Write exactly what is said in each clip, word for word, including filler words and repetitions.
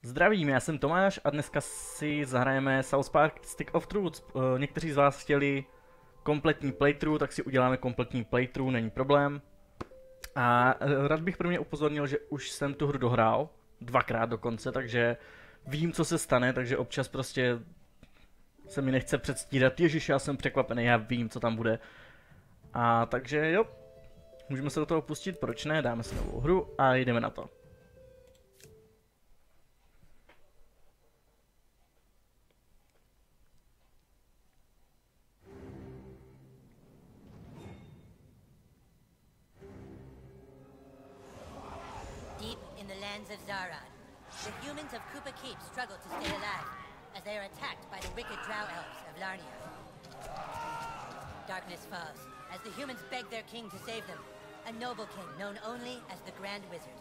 Zdravím, já jsem Tomáš a dneska si zahrajeme South Park Stick of Truth. Někteří z vás chtěli kompletní playthrough, tak si uděláme kompletní playthrough, není problém. A rád bych pro mě upozornil, že už jsem tu hru dohrál, dvakrát dokonce, takže vím, co se stane, takže občas prostě se mi nechce předstírat, ježiš, já jsem překvapený, já vím, co tam bude. A takže jo, můžeme se do toho pustit, proč ne, dáme si novou hru a jdeme na to. Of Zaron, the humans of Koopa Keep struggle to stay alive as they are attacked by the wicked drow elves of Larnia. Darkness falls as the humans beg their king to save them, a noble king known only as the Grand Wizard.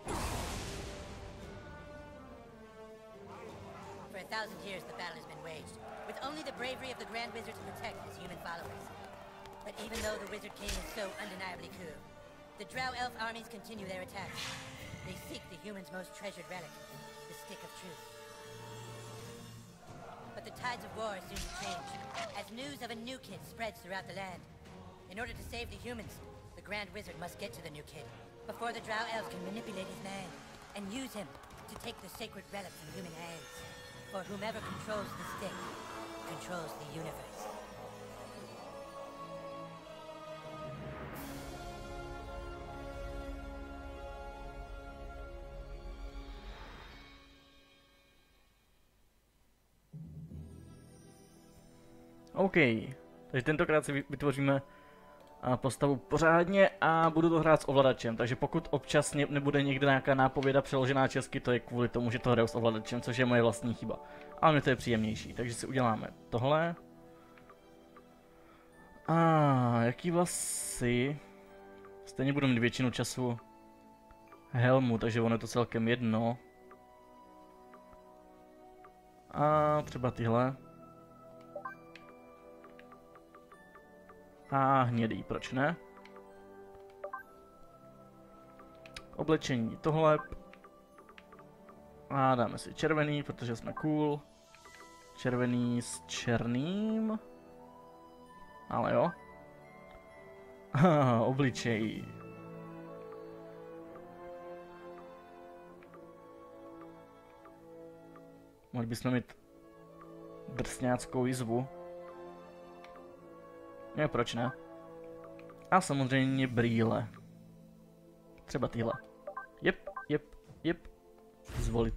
For a thousand years the battle has been waged, with only the bravery of the Grand Wizard to protect his human followers. But even though the Wizard King is so undeniably cool, the drow elf armies continue their attacks. They seek the humans' most treasured relic, the Stick of Truth. But the tides of war soon change, as news of a new kid spreads throughout the land. In order to save the humans, the Grand Wizard must get to the new kid, before the drow elves can manipulate his mind, and use him to take the sacred relic from human hands. For whomever controls the stick, controls the universe. OK, takže tentokrát si vytvoříme postavu pořádně a budu to hrát s ovladačem, takže pokud občas nebude někde nějaká nápověda přeložená česky, to je kvůli tomu, že to hraju s ovladačem, což je moje vlastní chyba. Ale mě to je příjemnější, takže si uděláme tohle. A jaký vlasy? Stejně budu mít většinu času helmu, takže ono je to celkem jedno. A třeba tyhle. A hnědý, proč ne? Oblečení tohle. A dáme si červený, protože jsme cool. Červený s černým. Ale jo. Obličej. Mohli bychom mít drsňáckou jizvu. Ne, proč ne? A samozřejmě brýle. Třeba tyhle. Jep, jep, jep. Zvolit.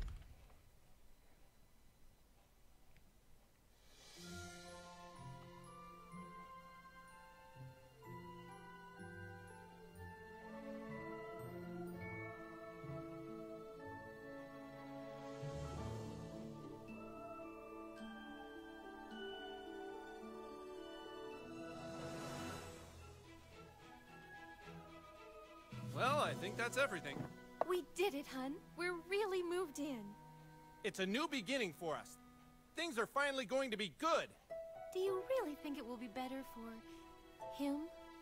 Well, I think that's everything. We did it, hun. We're really moved in. It's a new beginning for us. Things are finally going to be good. Do you really think it will be better for him?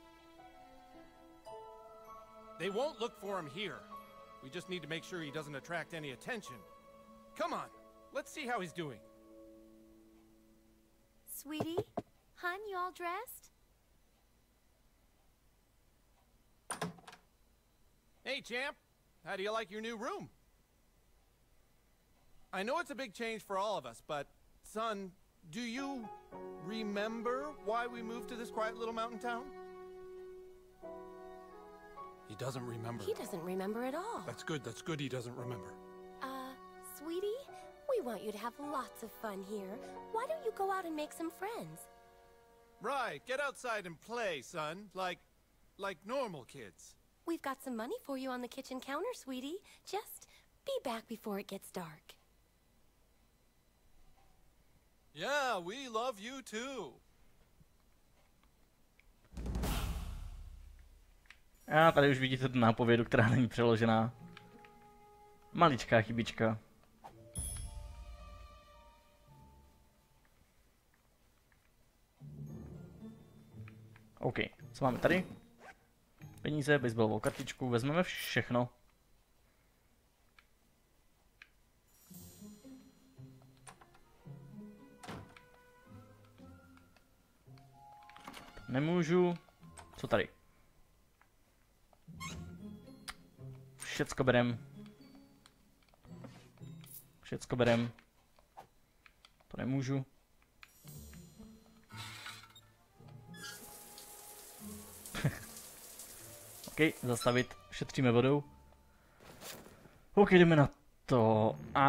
They won't look for him here. We just need to make sure he doesn't attract any attention. Come on, let's see how he's doing. Sweetie? Hun, you all dressed? Hey, champ. How do you like your new room? I know it's a big change for all of us, but, son, do you remember why we moved to this quiet little mountain town? He doesn't remember. He doesn't remember at all. That's good, that's good he doesn't remember. Uh, sweetie, we want you to have lots of fun here. Why don't you go out and make some friends? Right, get outside and play, son. Like, like normal kids. We've got some money for you on the kitchen counter, sweetie. Just be back before it gets dark. Yeah, we love you too. A tady už vidíte tu nápovědu, která není přeložená. Maličká chybička. OK, co máme tady? Peníze, baseballovou kartičku, vezmeme všechno. Nemůžu. Co tady? Všecko berem. Všecko berem. To nemůžu. OK, zastavit. Šetříme vodou. OK, jdeme na to. A...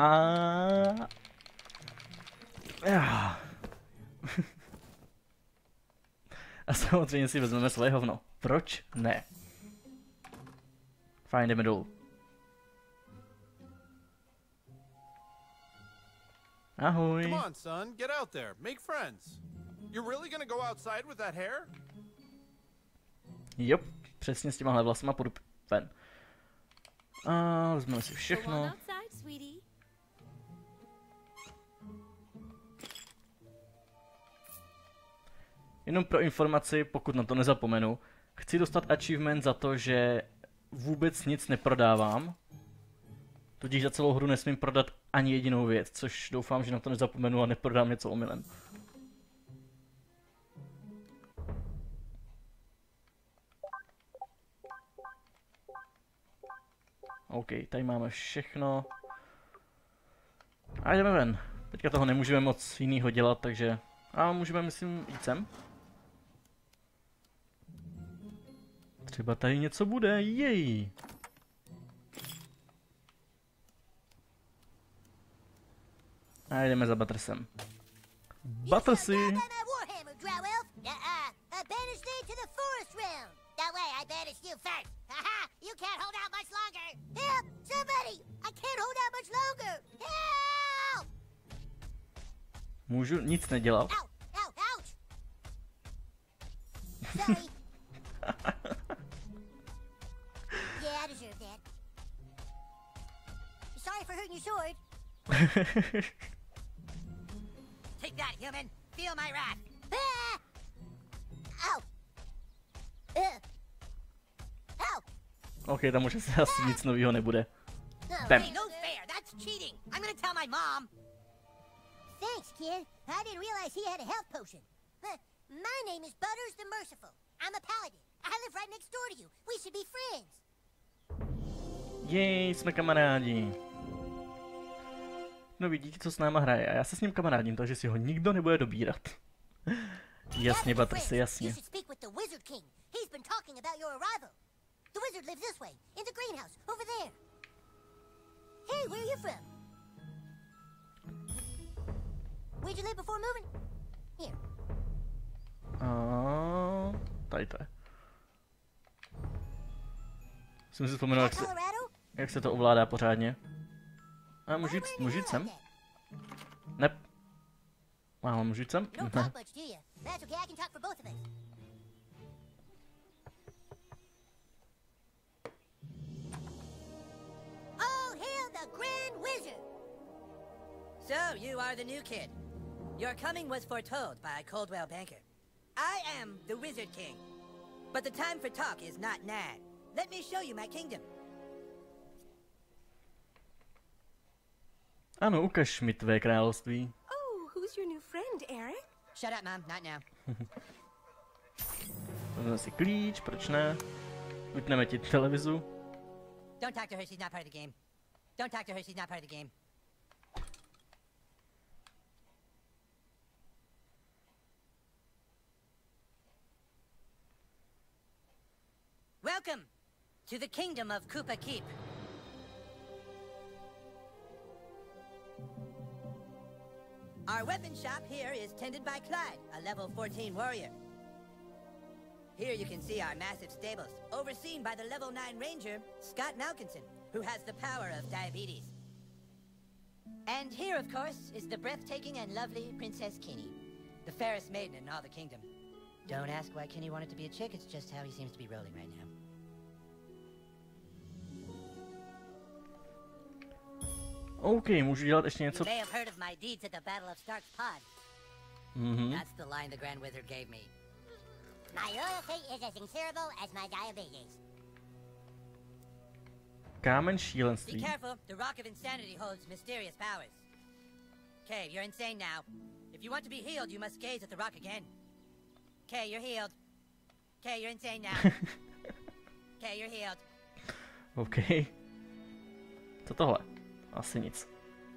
A samozřejmě si vezmeme svoje hovno. Proč ne? Fajn, jdeme dolů. Ahoj. Come on, son, get out there, make friends. You're really gonna go outside with that hair? Jop, přesně s těmahle vlasama půjdu ven. A vezmeme si všechno. Jenom pro informaci, pokud na to nezapomenu, chci dostat achievement za to, že vůbec nic neprodávám. Tudíž za celou hru nesmím prodat ani jedinou věc, což doufám, že na to nezapomenu a neprodám něco omylem. OK, tady máme všechno. A jdeme ven. Teďka toho nemůžeme moc jinýho dělat, takže... A můžeme, myslím, jít sem. Třeba tady něco bude, jej! A jdeme za Battersem. Battersy! Můžu nic nedělat. Take that, human! Feel my wrath! Ah! Ow! Uh. Ow! OK, tam už asi, asi nic nového nebude. No, Bam. hey, no fair! That's cheating! I'm gonna tell my mom! Thanks, kid. I didn't realize he had a health potion. Huh. My name is Butters the Merciful. I'm a paladin. I live right next door to you. We should be friends. Jej, jsme kamarádi. No vidíte, co s náma hraje a já se s ním kamarádím, takže si ho nikdo nebude dobírat. Jasně, Battersy, jasně. A tady to je. Jsem si vzpomněl, jak se, jak se to ovládá pořádně. A můžu jít, můžu jít sem? Ne. Mám, můžu jít sem? Ne. So, you are the new kid. Your coming was foretold by Coldwell Banker. I am the Wizard King. But the time for talk is not now. Let me show you my kingdom. Ano, ukaž mi tvé království. Oh, who's your new friend, Eric? Shut up, Mom. Not now. Vezmeme si klíč, proč ne? Vypneme ti televizu. Don't talk to her, she's not part of the game. Don't talk to her, she's not part of the game. Welcome to the kingdom of Koopa Keep. Our weapon shop here is tended by Clyde, a level fourteen warrior. Here you can see our massive stables, overseen by the level nine ranger, Scott Malkinson, who has the power of diabetes. And here, of course, is the breathtaking and lovely Princess Kenny, the fairest maiden in all the kingdom. Don't ask why Kenny wanted to be a chick, it's just how he seems to be rolling right now. OK, můžu dělat ještě něco. You may have heard of my deeds at the Battle of Stark's Pod. Mhm. That's the line the Grand Wizard gave me. My loyalty is as incurable as my diabetes. Kámen Be šílenství. careful, the Rock of Insanity holds mysterious powers. Kay, you're insane now. If you want to be healed, you must gaze at the rock again. Kay, you're healed. Okay, you're insane now. Okay, you're healed. OK. Co tohle? Asi nic.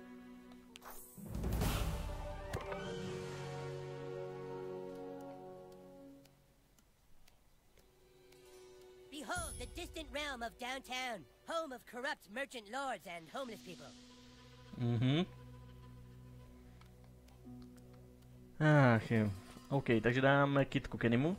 Behold the distant realm of downtown, home of corrupt merchant lords and homeless people. Mhm. Ach jo. OK, takže dáme kitku Kennymu.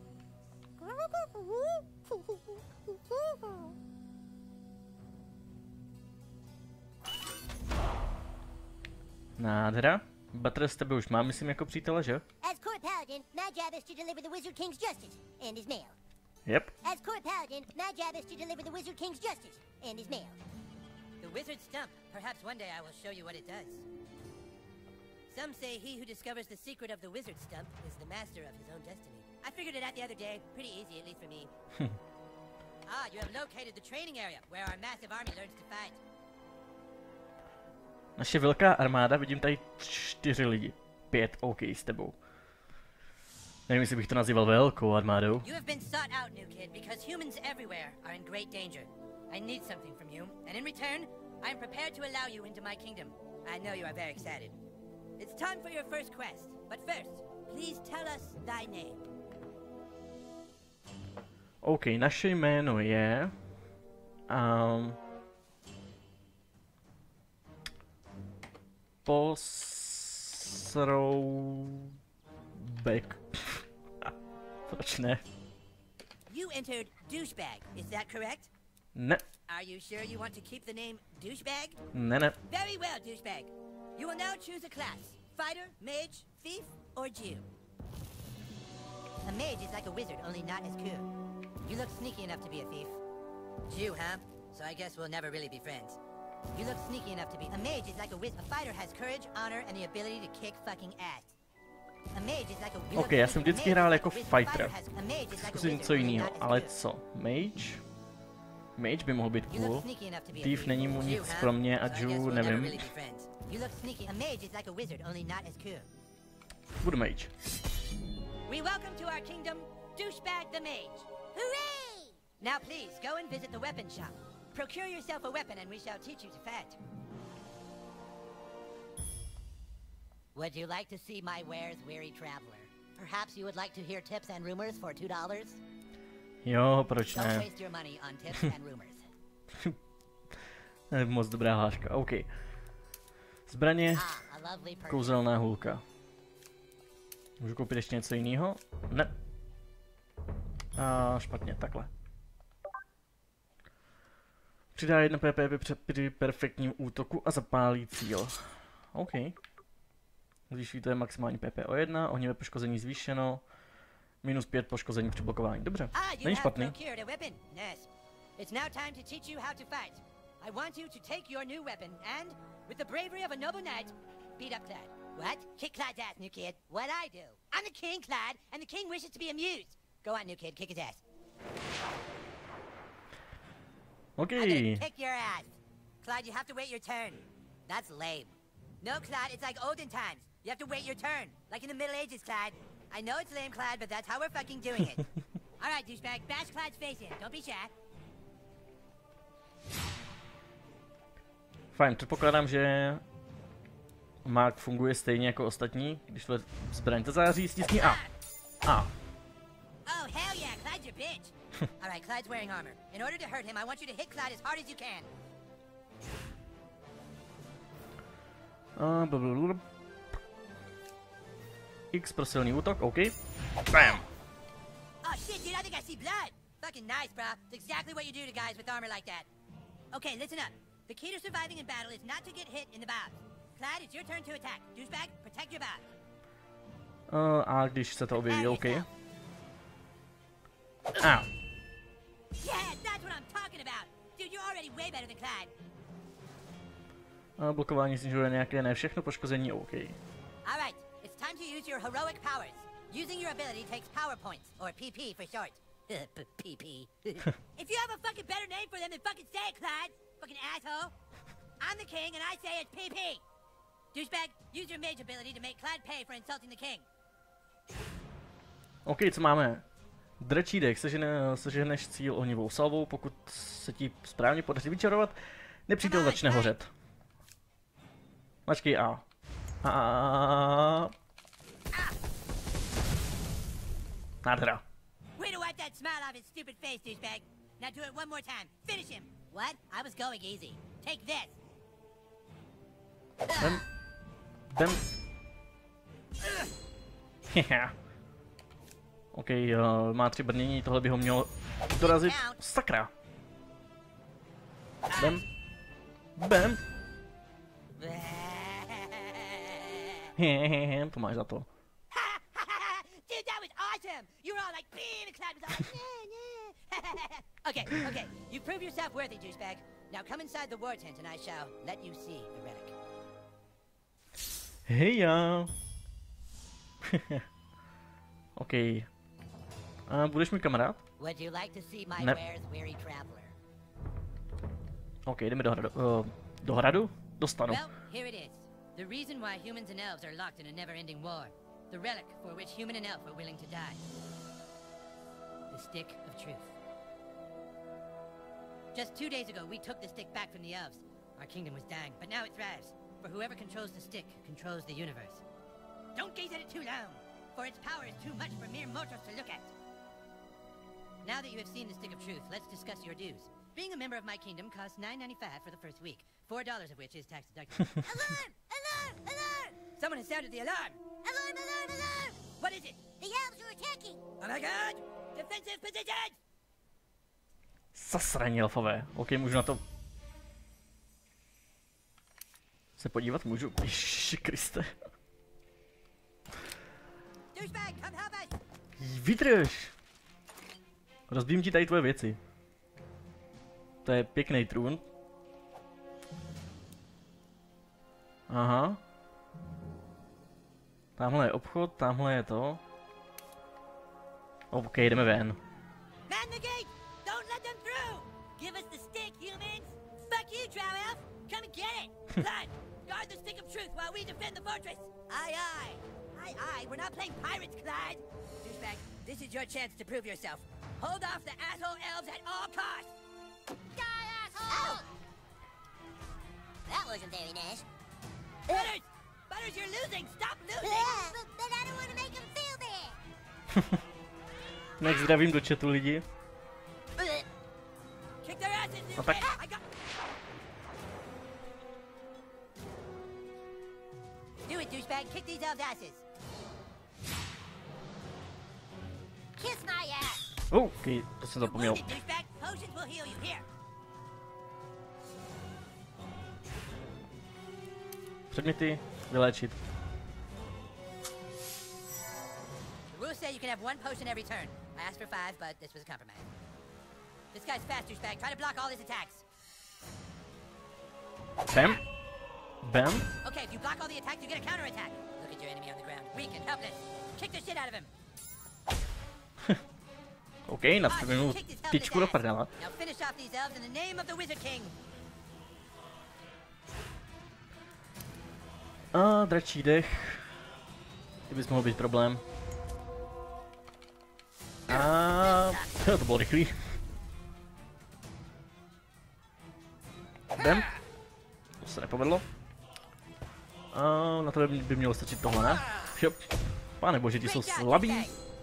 Nádhera. Butter s tebe už mám, myslím, jako přítele, že? As Court Paladin, my job is to deliver the Wizard King's justice and his mail. Yep. As Court Paladin, my job is to deliver the Wizard King's justice and his mail. The Wizard Stump. Perhaps one day I will show you what it does. Some say he who discovers the secret of the Wizard Stump is the master of his own destiny. I figured it out the other day. Pretty easy, at least for me. Ah, you have located the training area where our massive army learns to fight. Naše velká armáda, vidím tady čtyři lidi. Pět, OK, s tebou. Nevím, jestli bych to nazýval velkou armádou. You have been sought out, new kid, because humans everywhere are in great danger. I need something from you, and in return, I am prepared to allow you into my kingdom. I know you are very excited. It's time for your first quest, but first, please tell us thy name. OK, naše jméno je... Um, Posroubek. Proč ne? You entered douchebag, is that correct? Ne, Are you sure you want to keep the name douchebag? ne, ne. Very well, douchebag. You will now choose a class. Fighter, mage, thief, or Jew. A mage is like a wizard, only not as cool. You look sneaky enough to be a thief. Jew, huh? So I guess we'll never really be friends. You look sneaky enough to be... A mage is like a wizard. A fighter has courage, honor, and the ability to kick fucking ass. A mage is like a... OK, já jsem vždycky hrál jako fighter. Zkusím něco jiného, ale co? Mage? Mage by mohl být cool. Thief není mu nic pro mě a Jew nevím. Budu mage. We welcome to our kingdom, Douchebag the Mage. Hooray! Now please, go and visit the weapon shop. Procure yourself a weapon and we shall teach you to fight. Would you like to see my wares, weary traveler? Perhaps you would like to hear tips and rumors for two dollars? Jo, proč Don't ne? waste your money on tips and rumors. Moc dobrá hláška, OK. Zbraně, Ah, a lovely person. kouzelná hůlka. Můžu koupit ještě něco jiného? Ne. A špatně, takhle. Přidá jedna P P při perfektním útoku a zapálí cíl. OK. Zvýšíte maximální P P o jedna, ohnivé poškození zvýšeno, minus pět poškození při blokování. Dobře, Ah, you není have špatný. procured a weapon. Yes. It's now time to teach you how to fight. I want you to take your new weapon and, with the bravery of a noble knight, beat up Clad. What? Kick Clad's ass, new kid. What I do? I'm the king, Clad, and the king wishes to be amused. Go on, new kid, kick his ass. OK. I'm gonna kick your ass. Clyde, you have to wait your turn. That's lame. No, Clyde, it's like olden times. You have to wait your turn. Like in the Middle Ages, Clyde. I know it's lame, Clyde, but that's how we're fucking doing it. Alright, douchebag, bash Clyde's face in. Don't be shy. Fajn, předpokládám, že Mark funguje stejně jako ostatní. Když to zbraň to září, stisni A. A. Oh, hell yeah, Clyde's your bitch. Alright, Clyde's wearing armor. In order to hurt him, I want you to hit Clyde as hard as you can. Uh, blablabla. X pro silný útok, OK. Bam! Oh shit, dude, I think I see blood. Fucking nice, bro. It's exactly what you do to guys with armor like that. Okay, listen up. The key to surviving in battle is not to get hit in the bobs. Clyde, it's your turn to attack. Douchebag, protect your bobs. Uh, a když se to objeví, And OK. yourself. A. Yeah, that's what I'm talking about. Dude, you're already way better than Clyde. A blokování snižuje nějaké, ne všechno, poškození, OK. Alright, it's time to use your heroic powers. Using your ability takes power points, or P P for short. P P. If you have a fucking better name for them, then fucking say it, Clyde. Fucking asshole. I'm the king, and I say it's P P. Douchebag, use your mage ability to make Clyde pay for insulting the king. OK, co máme? Dračí dech, sežene, seženeš cíl ohnivou salvou, pokud se ti správně podaří vyčarovat, nepřítel začne hořet. Mačkej A. A. Nádhera. Way to wipe that smile off his stupid face, douchebag. Now do it one more time. Finish him. What? I was going easy. Take this. Bem. Bem. Hehe. OK, uh, má tři brnění, tohle by ho mělo dorazit. Sakra. Bem. Bem. Hehehe, to máš za to. Dude, that was awesome! You were all like, beam, and Cloud was all like, nah, nah. Okay, okay, you prove yourself worthy, douchebag. Now come inside the war tent and I shall let you see the relic. Hej já. OK. A budeš mi kamarád? Would you like to see my Ne. wares, weary traveler? OK, jdeme do hradu. Uh, do hradu? Dostanu. Well, here it is. The reason why humans and elves are locked in a never-ending war. The relic for which human and elf are willing to die. The Stick of Truth. Just two days ago, we took the stick back from the elves. Our kingdom was dying, but now it thrives. For whoever controls the stick controls the universe. Don't gaze at it too long, for its power is too much for mere mortals to look at. Now that you have seen the Stick of Truth, let's discuss your dues. Being a member of my kingdom costs nine ninety-five for the first week, four dollars of which is tax deductible. Alarm! Alarm! Alarm! Someone has sounded the alarm! Alarm! Alarm! Alarm! What is it? The elves are attacking! Oh my god! Defensive position! Zasraní elfové. OK, můžu na to se podívat? Můžu? Ježiši Kriste. Douchebag, come help us! Vydrž! Rozbím ti tady tvoje věci. To je pěkný trůn. Aha. Tamhle je obchod, tamhle je to. OK, jdeme ven. Man the gate! Don't let them through! Give us the stick, humans! Fuck you, Drow Elf! Come and get it! Blood! Guard the Stick of Truth while we defend the fortress! Aye, aye! Aye, aye! We're not playing pirates, Clyde! Douchebag, this is your chance to prove yourself. Hold off the asshole elves at all costs! Die, asshole! That wasn't very nice. Butters! Butters, you're losing! Stop losing! But, but I don't want to make him feel bad! Nech zdravím do chatu lidi. Kick their asses, No tak. I got... Do it, douchebag! Kick these elves' asses! Kiss my ass! OK, to jsem You're zapomněl. wounded, douchebag! Potions will heal you. Here! Předměty, vyléčit. The rules say you can have one potion every turn. I asked for five, but this was a compromise. This guy's fast, douchebag. Try to block all his attacks. Bam. Bam. Okay, if you block all the attacks, you get a counterattack. Look at your enemy on the ground, weak and helpless. Kick the shit out of him. OK, nastavím tyčku do prdele. Now finish off these elves in the name of the Wizard King. A dračí dech. Ty bys mohl být problém. A to bylo rychlý. Bam. To se nepovedlo. A na to by mělo stačit tohle, ne? Šup. Pane bože, ti jsou slabí.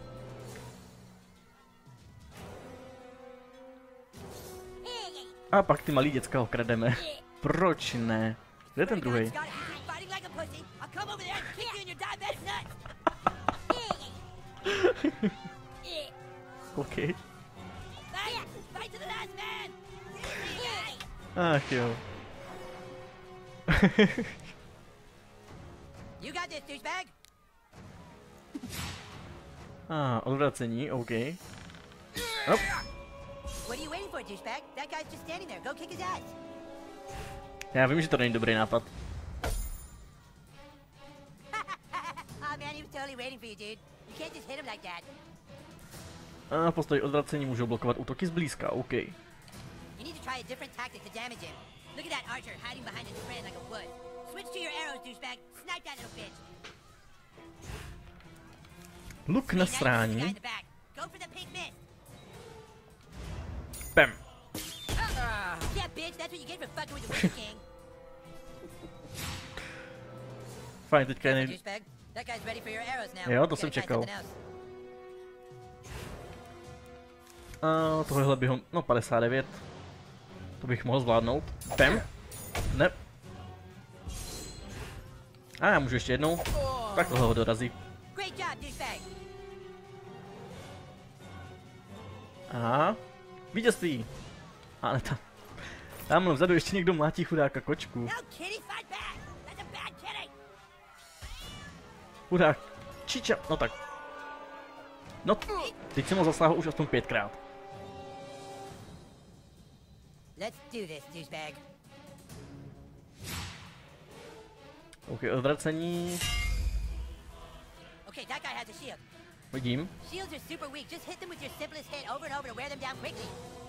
A pak ty malý děcka okrademe. Proč ne? Kde je ten druhý? OK. Ach jo. You got this, douchebag. A odvracení, OK. Hop. What are you waiting for, douchebag? That guy's just standing there. Go kick his ass. Já vím, že to není dobrý nápad. Oh man, he was totally waiting for you, dude. You can't just hit him like that. A postoj odvracení můžou blokovat útoky zblízka, OK. You need to try a different tactic to damage him. Look at that archer hiding behind his friend like a wood. Switch to your arrows, douchebag. Snipe that little bitch. Luk na See, that is the guy in strání. the back. Go for the pink mist. Bam. Yeah, bitch, that's what you get for fucking with the Witcher King. Fajn, teďka je nej... Douchebag. That guy's ready for your arrows now. Jo, to Gotta jsem try čekal. something else. A tohle bych ho... No, padesát devět. To bych mohl zvládnout. Bam. Ne. A já můžu ještě jednou. Tak tohle ho dorazí. Great job, douchebag. Aha. Vítězství. A ne tam. Tamhle vzadu ještě někdo mlátí chudáka kočku. No, kitty, fight back. That's a bad kitty. Chudák. Čiča. No tak. No, teď jsem ho zasáhl už aspoň pětkrát. Let's do this, douchebag. OK, odvracení. Okay, that guy has a shield. Vidím. Shields are super weak. Just hit them with your simplest hit over and over to wear them down quickly.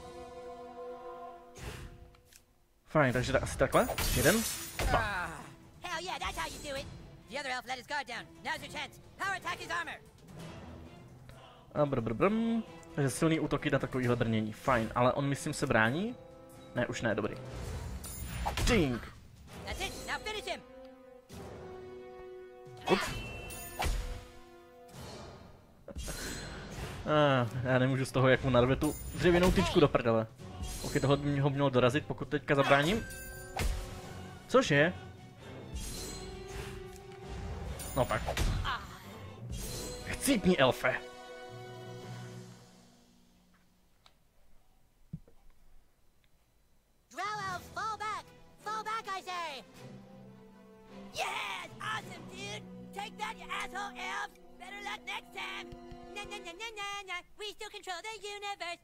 Fajn, takže tak, asi takhle. Jeden. Dva. Ah, hell yeah, that's how you do it. The other elf let his guard down. Now's your chance. Power attack his armor. A brr, brr, brr. Takže silný útoky na takovýhle brnění. Fajn, ale on myslím se brání? Ne, už ne, dobrý. Ding. That's it. Now finish him. Ups. Ah, já nemůžu z toho, jak mu narve tu dřevěnou tyčku do prdele. Ok, tohle by mě ho mělo dorazit, pokud teďka zabráním. Cože? No tak. Chcípni, elfe. Drow elves, fall back. Fall back, I say. Yes, awesome, dude. Take that, you asshole elves. Better luck next time. Na na na na na na. We still control the universe.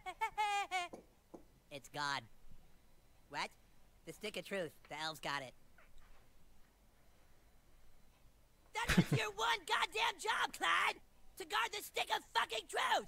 It's God. What? The stick of truth. The elves got it. That was your one goddamn job, Clyde! To guard the stick of fucking truth!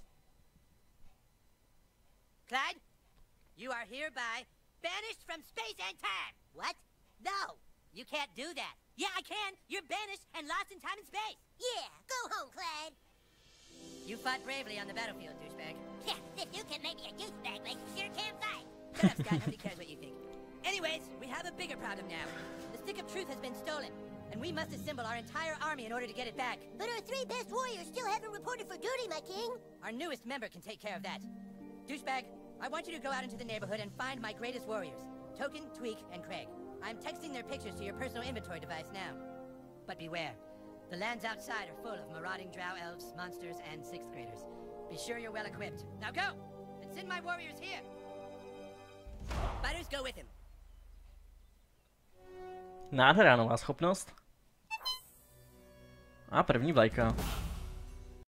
Clyde, you are hereby banished from space and time! What? No! You can't do that. Yeah, I can! You're banished and lost in time and space! Yeah, go home, Clyde! You fought bravely on the battlefield, douchebag. Yeah, if you can make me a douchebag, like you sure can fight! Shut up, Scott. Nobody cares what you think. Anyways, we have a bigger problem now. The stick of truth has been stolen, and we must assemble our entire army in order to get it back. But our three best warriors still haven't reported for duty, my king. Our newest member can take care of that. Douchebag, I want you to go out into the neighborhood and find my greatest warriors, Token, Tweak, and Craig. I'm texting their pictures to your personal inventory device now. But beware, the lands outside are full of marauding drow elves, monsters, and sixth graders. Be sure you're well equipped. Now go, and send my warriors here. Fighters, go with him. Nádherná nová schopnost. A první vlajka.